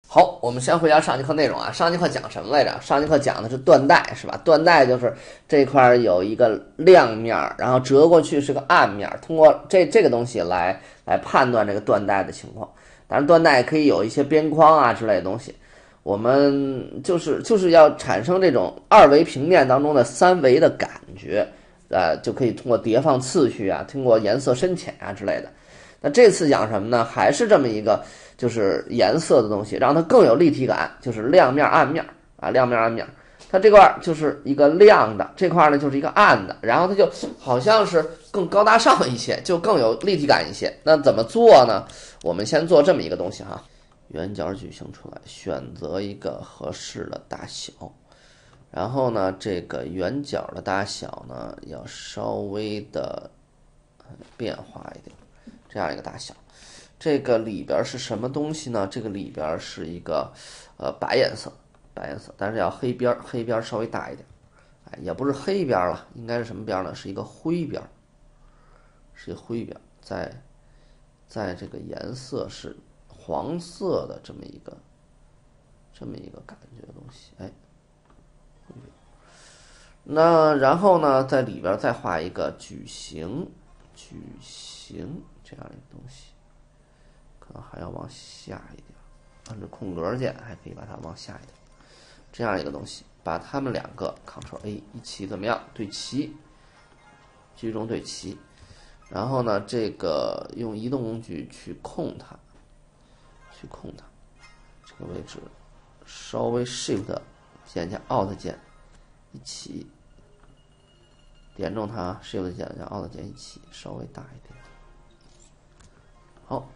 好，我们先回答上节课内容啊。上节课讲什么来着？上节课讲的是缎带，是吧？缎带就是这块有一个亮面，然后折过去是个暗面，通过这个东西来判断这个缎带的情况。当然，缎带可以有一些边框啊之类的东西。我们就是要产生这种二维平面当中的三维的感觉，就可以通过叠放次序啊，通过颜色深浅啊之类的。那这次讲什么呢？还是这么一个就是颜色的东西，让它更有立体感，就是亮面暗面啊，亮面暗面。它这块就是一个亮的，这块呢就是一个暗的，然后它就好像是更高大上一些，就更有立体感一些。那怎么做呢？我们先做这么一个东西哈，圆角矩形出来，选择一个合适的大小，然后呢，这个圆角的大小呢要稍微的变化一点。这样一个大小，这个里边是什么东西呢？这个里边是一个白颜色，但是要黑边稍微大一点，哎，也不是黑边了，应该是什么边呢？是一个灰边，是一个灰边，在这个颜色是黄色的这么一个感觉的东西，哎，灰边。那然后呢，在里边再画一个矩形这样一个东西，可能还要往下一点，按照空格键还可以把它往下一点，这样一个东西，把它们两个 Ctrl+A 一起怎么样对齐，居中对齐，然后呢，这个用移动工具去控它，这个位置稍微 Shift 键加 Alt 键一起点中它 ，Shift 键加 Alt 键一起稍微大一点。好，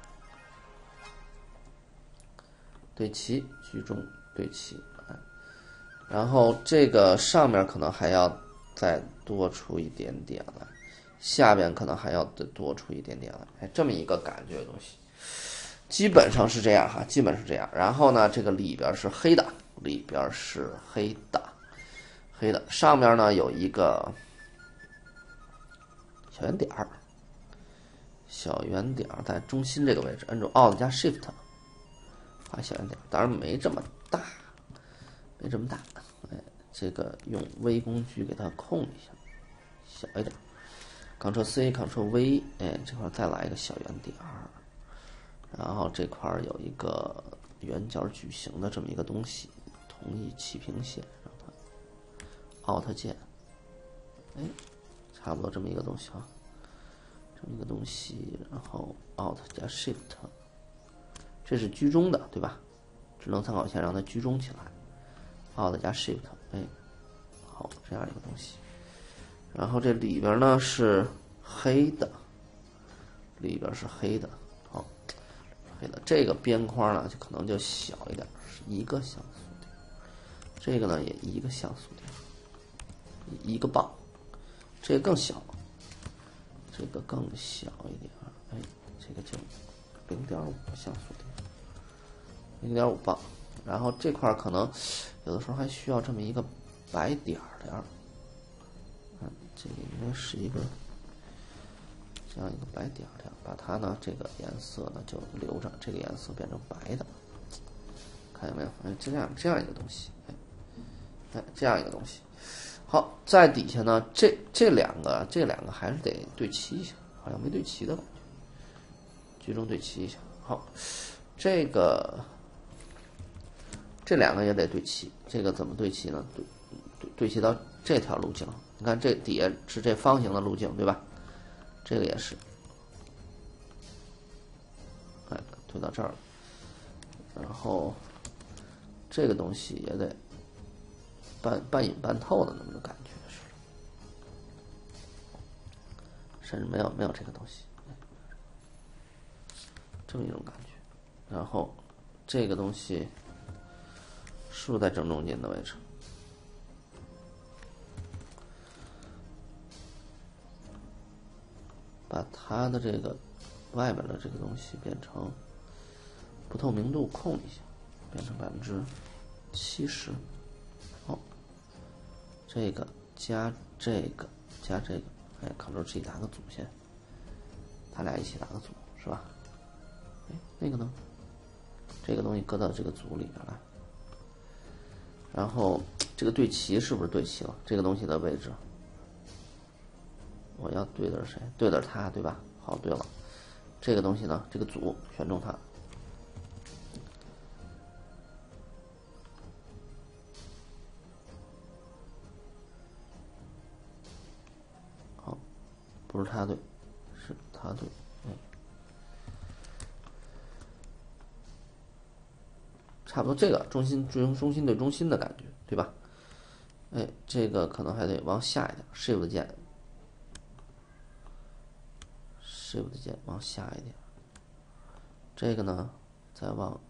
对齐，居中对齐，然后这个上面可能还要再多出一点点来，下边可能还要多出一点点来，哎，这么一个感觉的东西，基本上是这样哈，基本是这样。然后呢，这个里边是黑的，上面呢有一个小圆点在中心这个位置，按住 Alt 加 Shift 画小圆点，当然没这么大，哎，这个用 V 工具给它控一下，小一点 ，Ctrl+C，Ctrl+V， 哎，这块再来一个小圆点，然后这块有一个圆角矩形的这么一个东西，同一齐平线，让它 Alt 键，哎，差不多这么一个东西啊。这么一个东西，然后 Alt 加 Shift， 这是居中的，对吧？智能参考线让它居中起来 ，Alt 加 Shift， 哎，好，这样一个东西。然后这里边呢是黑的，好，黑的。这个边框呢就可能就小一点，是一个像素点。这个呢也一个像素点，一个磅，这个更小。这个更小一点，哎，这个就0.5像素点，0.5磅。然后这块可能有的时候还需要这么一个白点儿，这个应该是一个这样一个白点儿，把它呢这个颜色呢就留着，这个颜色变成白的，看见没有？哎，这样一个东西，哎，这样一个东西。好，在底下呢，这两个还是得对齐一下，好像没对齐的感觉，居中对齐一下。好，这两个也得对齐，这个怎么对齐呢？对齐到这条路径，你看这底下是这方形的路径，对吧？这个也是，哎，对到这儿了，然后这个东西也得半隐半透的那么个感觉是，甚至没有这个东西，这么一种感觉。然后这个东西竖在正中间的位置，把它的这个外面的这个东西变成不透明度控一下，变成70%。好，这个加这个，哎 ，Ctrl+G 打个组先，它俩一起打个组是吧？哎，那个呢？ 这个东西搁到这个组里面来。然后这个对齐是不是对齐了？这个东西的位置，我要对的是谁？对的是它，对吧？好，对了，这个东西呢，这个组选中它。好，不是它对，是它对，差不多这个中心对中心的感觉，对吧？这个可能还得往下一点 ，Shift 键往下一点。这个呢，再往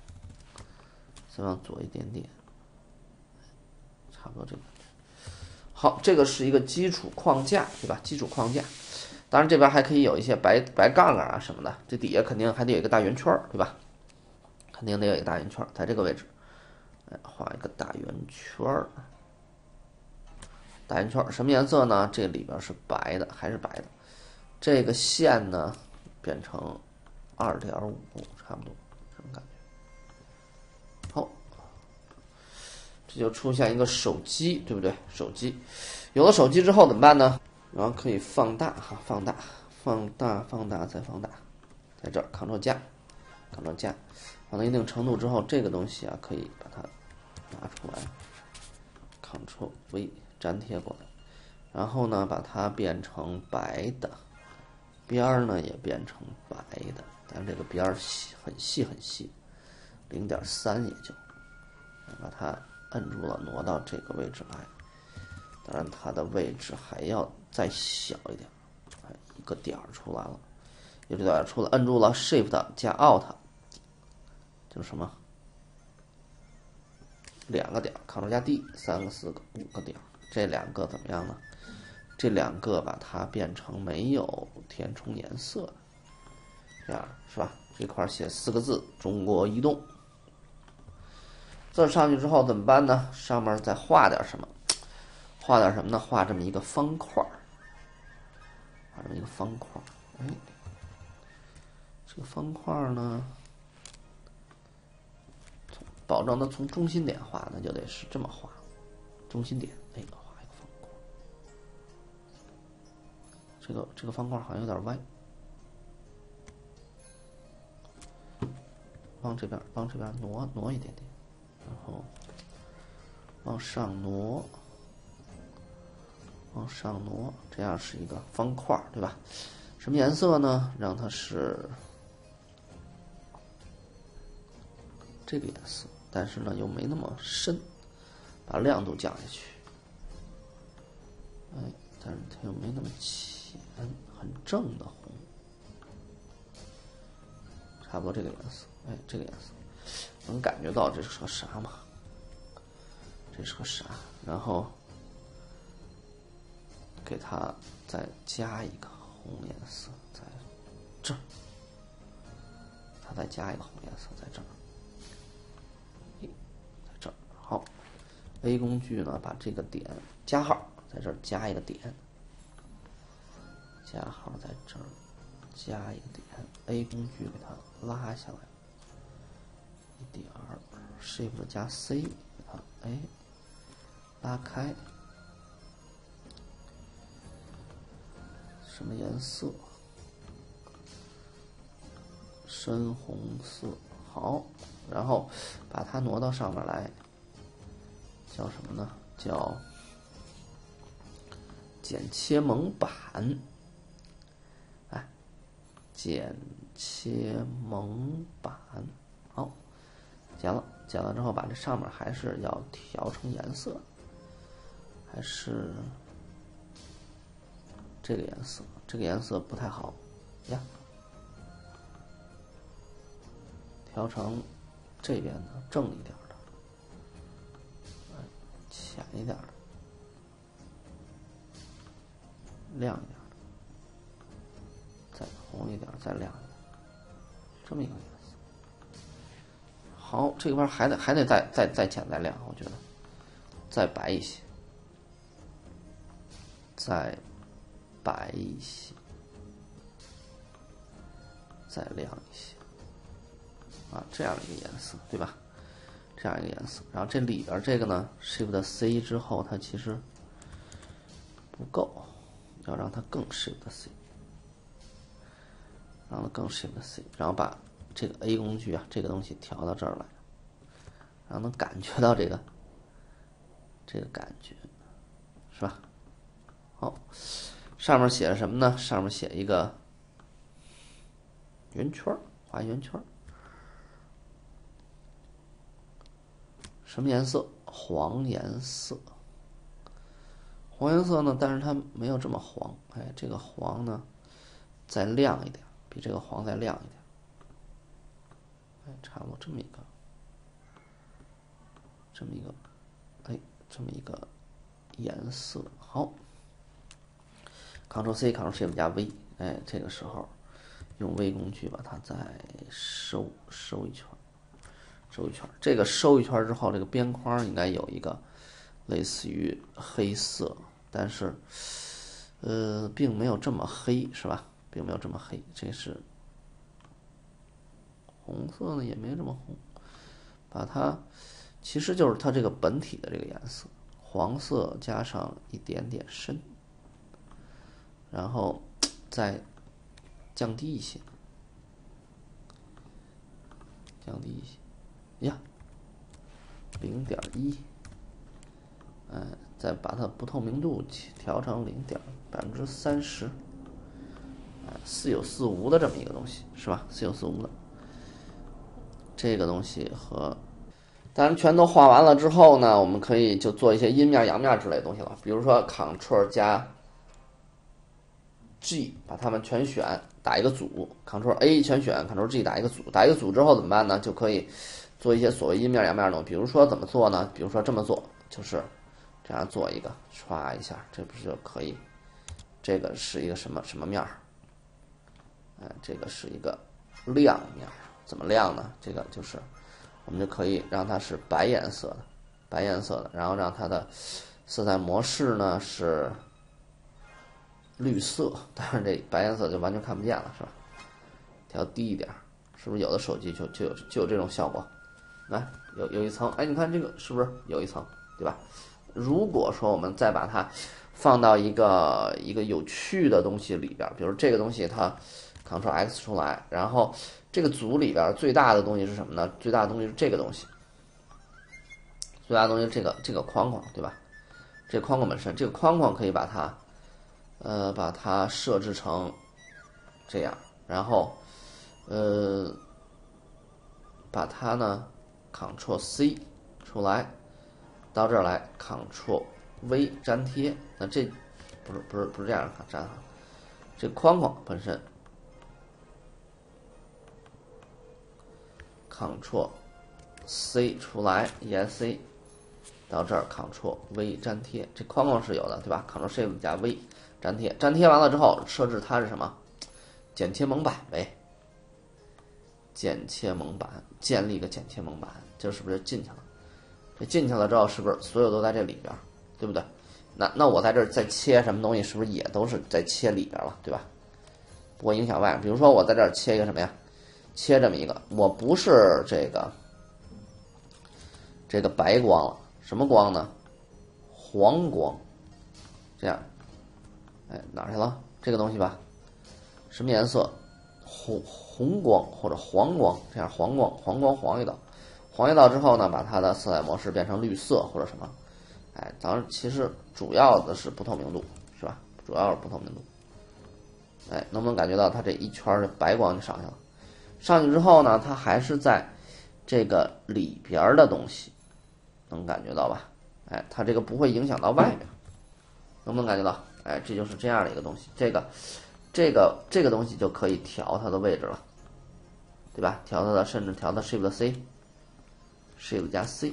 左一点点，差不多这个。好，这个是一个基础框架，对吧？基础框架。当然这边还可以有一些白杠啊什么的，这底下肯定还得有一个大圆圈，对吧？肯定得有一个大圆圈，在这个位置，画一个大圆圈。大圆圈什么颜色呢？这里边是白的，还是白的？这个线呢，变成2.5，差不多这种感觉。好，这就出现一个手机，对不对？手机有了手机之后怎么办呢？然后可以放大哈，放大，再放大，在这儿 Ctrl 加，放到一定程度之后，这个东西啊可以把它拿出来 ，Ctrl V 粘贴过来，然后呢把它变成白的，边儿呢也变成白的，但这个边儿很细，0.3也就，把它摁住了，挪到这个位置来。当然它的位置还要再小一点，一个点出来了，一个点出来，摁住了 Shift 加 Alt， 就是什么2个点 ，Ctrl 加 D， 3个、4个、5个点，这2个怎么样呢？这2个把它变成没有填充颜色的，这样是吧？这块写4个字：中国移动。字上去之后怎么办呢？上面再画点什么？画点什么呢？画这么一个方块，这个方块呢，保证它从中心点画，那就得是这么画，中心点，画一个方块。这个方块好像有点歪，往这边挪一点点，然后往上挪，这样是一个方块，对吧？什么颜色呢？让它是这个颜色，但是呢又没那么深，把亮度降下去。但是它又没那么浅，很正的红，差不多这个颜色。这个颜色能感觉到这是个啥吗？这是个啥？然后给它再加一个红颜色，在这儿，它再加一个红颜色在这儿，在这儿。好 ，A 工具呢，把这个点加号在这儿加一个点，加号在这儿加一个点 ，A 工具给它拉下来一点，Shift 加 C 给它拉开。什么颜色？深红色。好，然后把它挪到上面来，叫什么呢？叫剪切蒙版。剪切蒙版。好，剪了之后，把这上面还是要调成颜色，还是这个颜色，这个颜色不太好呀，调成这边的正一点的，浅一点的，亮一点的，再红一点，再亮一点，这么一个颜色。好，这边还得再浅再亮，我觉得再白一些，再白一些，再亮一些， 啊，这样一个颜色，对吧？这样一个颜色。然后这里边这个呢 ，Shift C 之后，它其实不够，要让它更 Shift C， 让它更 Shift C， 然后把这个 A 工具啊，这个东西调到这儿来，让能感觉到这个感觉，是吧？好，上面写着什么呢？上面写一个圆圈，画圆圈。什么颜色？黄颜色。黄颜色呢，但是它没有这么黄，哎，这个黄呢再亮一点，比这个黄再亮一点，哎，差不多这么一个，哎，这么一个颜色。好，Ctrl C Ctrl Shift 加 V， 哎，这个时候用 V 工具把它再收一圈，这个收一圈之后，这个边框应该有一个类似于黑色，但是并没有这么黑，是吧？并没有这么黑。这是红色呢，也没这么红，把它其实就是它这个本体的这个颜色，黄色加上一点点深，然后再降低一些，呀，0.1，再把它不透明度调成30%，似有似无的这么一个东西，是吧？似有似无的这个东西和，当然全都画完了之后呢，我们可以就做一些阴面、阳面之类的东西了。比如说 Ctrl 加 G 把它们全选，打一个组 ，Ctrl A 全选 ，Ctrl G 打一个组，打一个组之后怎么办呢？就可以做一些所谓阴面、阳面的东西。比如说怎么做呢？比如说这么做，就是这样做一个，刷一下，这不是就可以？这个是一个什么面？这个是一个亮面。怎么亮呢？这个就是我们就可以让它是白颜色的，然后让它的色彩模式呢是绿色，当然这白颜色就完全看不见了，是吧？调低一点，是不是有的手机就有这种效果？来，有一层，哎，你看这个是不是有一层，对吧？如果说我们再把它放到一个有趣的东西里边，比如这个东西它 Ctrl X 出来，然后这个组里边最大的东西是什么呢？最大的东西是这个东西，最大的东西是这个框框，对吧？这个框框本身，这个框框可以把它设置成这样，然后把它呢 Ctrl C 出来，到这儿来 Ctrl V 粘贴。那这不是这样粘哈，这框框本身 Ctrl C 出来 ESC 到这儿 Ctrl V 粘贴，这框框是有的，对吧？ Ctrl Shift 加 V 粘贴，粘贴完了之后设置它是什么？剪切蒙版呗。剪切蒙版，建立一个剪切蒙版，这是不是进去了？这进去了之后，是不是所有都在这里边，对不对？那我在这儿再切什么东西，是不是也都是在切里边了，对吧？不会影响外面。比如说我在这儿切一个什么呀？切这么一个，我不是这个白光了，什么光呢？黄光，这样，哎，哪去了？这个东西吧，什么颜色？红光或者黄光，这样黄一道，黄一道之后呢，把它的色彩模式变成绿色或者什么，哎，当然其实主要的是不透明度，是吧？主要是不透明度，哎，能不能感觉到它这一圈的白光就上去了？上去之后呢，它还是在这个里边的东西，能感觉到吧？哎，它这个不会影响到外面，能不能感觉到？哎，这就是这样的一个东西，这个东西就可以调它的位置了，对吧？调它的，甚至调到 Shift C，Shift 加 C，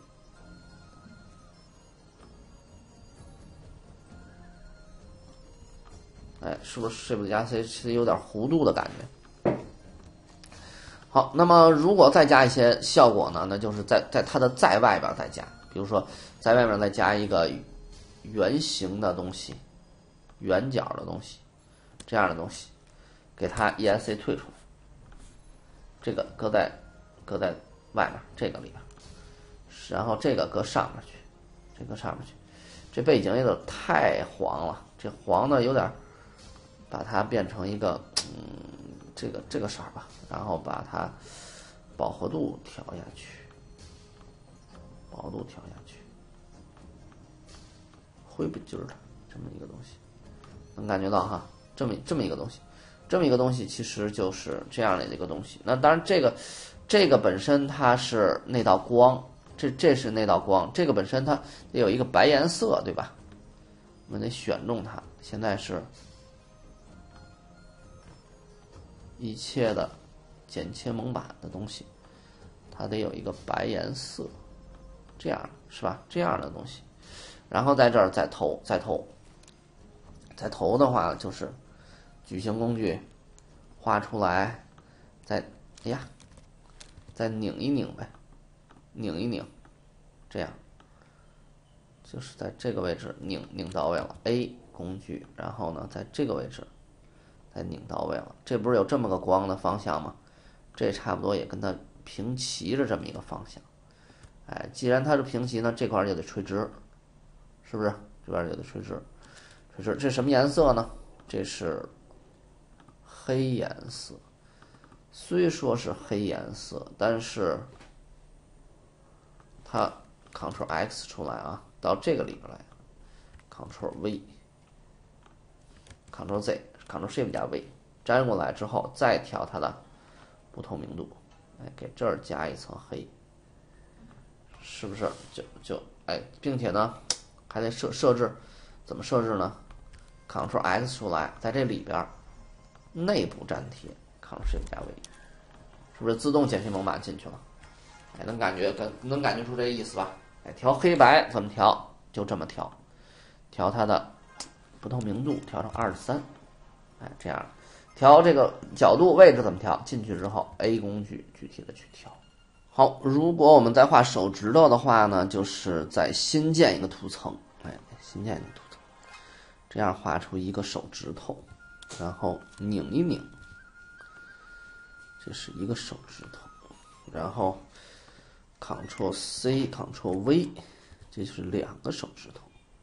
哎，是不是 Shift 加 C 其实有点弧度的感觉？好，那么如果再加一些效果呢，那就是在它的在外边再加，比如说在外面再加一个圆形的东西，圆角的东西，这样的东西。给它 ESC 退出，这个搁在搁在外面这个里边，然后这个搁上面去，这个上面去。这背景有点太黄了，这黄的有点，把它变成一个这个色儿吧，然后把它饱和度调下去，饱和度调下去，灰不劲儿的这么一个东西，能感觉到哈，这么一个东西，这么一个东西其实就是这样的一个东西。那当然这个本身它是那道光，这是那道光，这个本身它得有一个白颜色，对吧？我们得选中它。现在是一切的剪切蒙版的东西，它得有一个白颜色，这样是吧？这样的东西，然后在这儿再投的话就是矩形工具画出来，再拧一拧呗，拧一拧，这样就是在这个位置拧到位了 ，A 工具，然后呢在这个位置再拧到位了，这不是有这么个光的方向吗？这差不多也跟它平齐着这么一个方向。哎，既然它是平齐呢，这块就得垂直，是不是？这边就得垂直，这是什么颜色呢？这是黑颜色。虽说是黑颜色，但是它 Ctrl X 出来啊，到这个里边来 ，Ctrl V，Ctrl Z，Ctrl Shift 加 V， 粘过来之后再调它的不透明度，哎，给这儿加一层黑，是不是？并且呢，还得设置，怎么设置呢 ？Ctrl X 出来，在这里边内部粘贴 ，Ctrl Shift 加 V， 是不是自动剪切蒙版进去了？哎，能感觉出这个意思吧？哎，调黑白怎么调？就这么调，调它的不透明度调成23，哎，这样调这个角度位置怎么调？进去之后 A 工具具体的去调。好，如果我们再画手指头的话呢，就是再新建一个图层，哎，新建一个图层，这样画出一个手指头，然后拧一拧，这是一个手指头，然后 Ctrl C，Ctrl V， 这是两个手指头，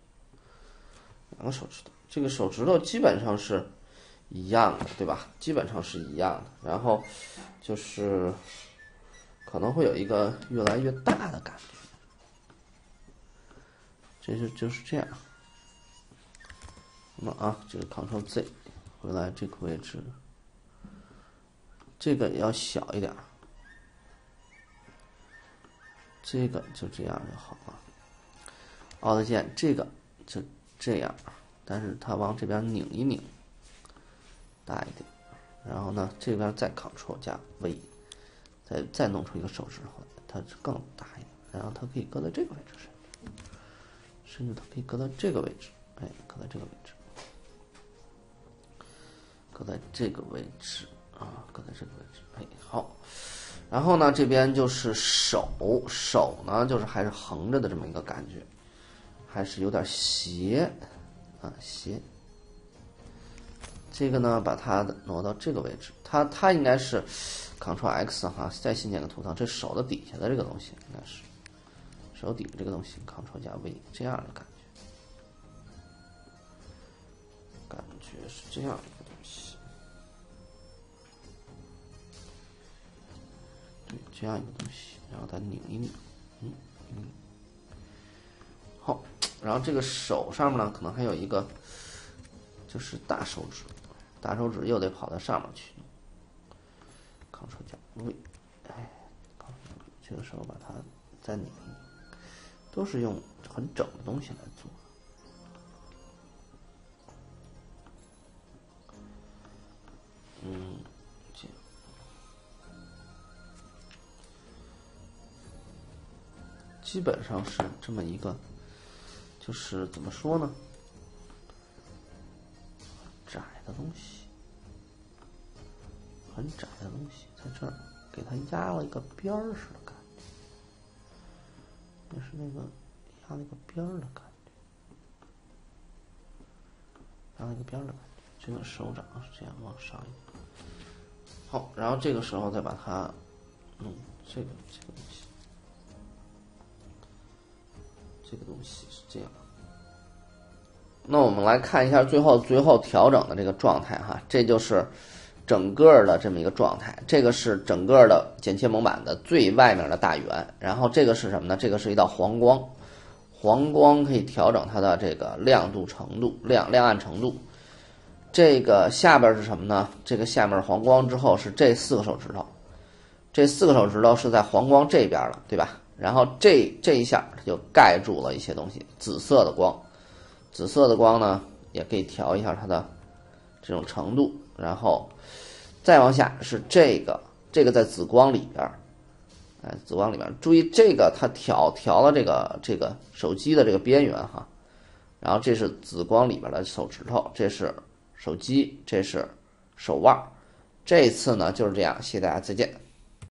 这个手指头基本上是一样的，对吧？基本上是一样的，然后就是可能会有一个越来越大的感觉，就是这样。那么啊，这个 Ctrl Z 回来这个位置，这个要小一点，这个就这样就好了。Alt 键这个就这样，但是它往这边拧一拧，大一点。然后呢，这边再 Ctrl 加 V， 再弄出一个手指头，它更大一点。然后它可以搁在这个位置上，甚至它可以搁在这个位置，哎，搁在这个位置，搁在这个位置啊，搁在这个位置，哎，好。然后呢，这边就是手呢，就是还是横着的这么一个感觉，还是有点斜啊，斜。这个呢，把它挪到这个位置，它应该是 Ctrl X 哈，再新建个图层，这手的底下的这个东西应该是手底的这个东西 ，Ctrl 加 V 这样的感觉是这样一个东西，对，这样一个东西，然后再拧一拧，好，然后这个手上面呢，可能还有一个就是大手指又得跑到上面去，Ctrl 加 V， 哎，这个时候把它再拧一拧，都是用很整的东西来做。这样，基本上是这么一个，就是怎么说呢？窄的东西，很窄的东西，在这儿给它压了一个边儿似的感觉，也是那个压了一个边儿的感觉，压了一个边儿的感觉。这个手掌是这样往上一点。好，然后这个时候再把它弄这个东西是这样。那我们来看一下最后调整的这个状态哈，这就是整个的这么一个状态。这个是整个的剪切蒙版的最外面的大圆，然后这个是什么呢？这个是一道黄光，黄光可以调整它的这个亮度程度、亮暗程度。这个下边是什么呢？这个下面黄光之后是这4个手指头，这4个手指头是在黄光这边了，对吧？然后这一下它就盖住了一些东西，紫色的光。紫色的光呢，也可以调一下它的这种程度，然后再往下是这个在紫光里边，紫光里边，注意这个它调了这个手机的这个边缘哈，然后这是紫光里边的手指头，这是手机，这是手腕。这次呢就是这样，谢谢大家，再见。